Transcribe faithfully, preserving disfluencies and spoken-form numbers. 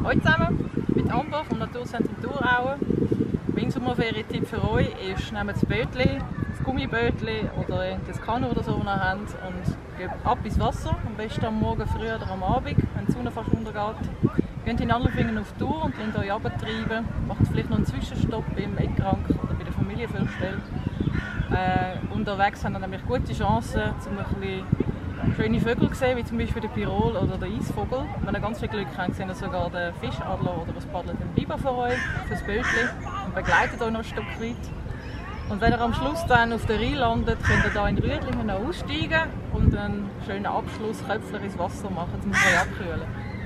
Hallo zusammen, ich bin Amber vom Naturzentrum Thurau. Mein Sommerferientipp für euch ist, nehmt das Bötchen, das Gummibötchen oder das Kanu oder so, das ihr habt, und geht ab ins Wasser, am besten am Morgen früh oder am Abend, wenn die Sonne fast untergeht. Geht in anderen Fingern auf die Tour und lasst euch runtertreiben. Macht vielleicht noch einen Zwischenstopp im Eckrank oder bei der Familienfürstelle. Äh, unterwegs haben wir nämlich gute Chancen, um ein bisschen schöne Vögel zu sehen, wie zum Beispiel den Pirol oder den Eisvogel. Wenn ihr ganz viel Glück habt, sehen ihr sogar den Fischadler oder was paddelt den Biber für euch, fürs Bötchen, und begleitet euch noch ein Stück weit. Und wenn ihr am Schluss dann auf der Rhein landet, könnt ihr hier in Rüdlingen noch aussteigen und einen schönen Abschluss Köpfler ins Wasser machen, um euch abkühlen.